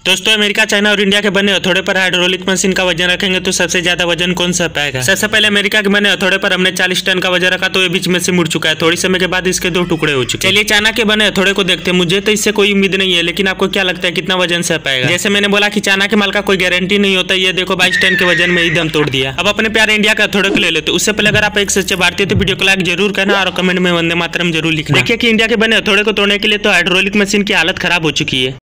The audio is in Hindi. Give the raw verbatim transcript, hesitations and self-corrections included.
दोस्तों अमेरिका, चाइना और इंडिया के बने हथौड़े पर हाइड्रोलिक मशीन का वजन रखेंगे तो सबसे ज्यादा वजन कौन सा पाएगा। सबसे पहले अमेरिका के बने हथौड़े पर हमने चालीस टन का वजन रखा तो ये बीच में से मुड़ चुका है। थोड़ी समय के बाद इसके दो टुकड़े हो चुके। चलिए चाइना के बने हथौड़े को देखते हैं। मुझे तो इससे कोई उम्मीद नहीं है, लेकिन आपको क्या लगता है कितना वजन सह पाएगा। जैसे मैंने बोला कि चाइना के माल का कोई गारंटी नहीं होता। ये देखो बाईस टन के वजन में ही दम तोड़ दिया। अब अपने प्यारे इंडिया के हथौड़े को ले लेते। उससे पहले अगर आप एक सच्चे भारतीय तो वीडियो को लाइक जरूर करना और कमेंट में वंदे मातरम जरूर लिखना। देखिए कि इंडिया के बने हथौड़े को तोड़ने के लिए तो हाइड्रोलिक मशीन की हालत खराब हो चुकी है।